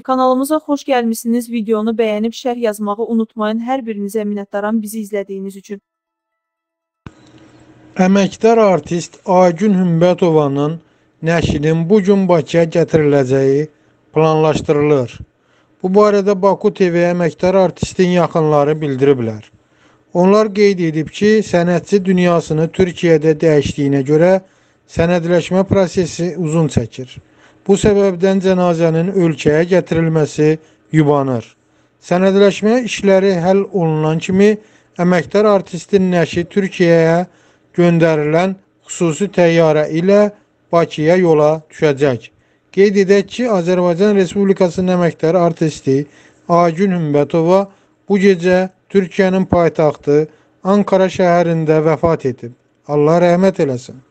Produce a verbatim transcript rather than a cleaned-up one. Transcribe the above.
Kanalımıza xoş gəlmişsiniz. Videonu bəyənib şərh yazmağı unutmayın. Hər birinizə minnətdaram bizi izlədiyiniz üçün. Əməkdar artist Aygün Hümbətovanın nəşinin bugün Bakıya gətiriləcəyi planlaşdırılır. Bu barədə Baku T V əməkdar artistin yaxınları bildiriblər. Onlar qeyd edib ki, sənətçi dünyasını Türkiyədə dəyişdiyinə görə sənədləşmə prosesi uzun çəkir. Bu səbəbdən cənazənin ölkəyə gətirilməsi yubanır. Sənədləşmə işləri həll olunan kimi əməkdar artistin nəşi Türkiyəyə göndərilən xüsusi təyyarə ilə Bakıya yola düşəcək. Qeyd edək ki, Azərbaycan Respublikasının əməkdar artisti Aygün Hümbətova bu gecə Türkiyənin paytaxtı Ankara şəhərində vəfat edib. Allah rəhmət eləsin.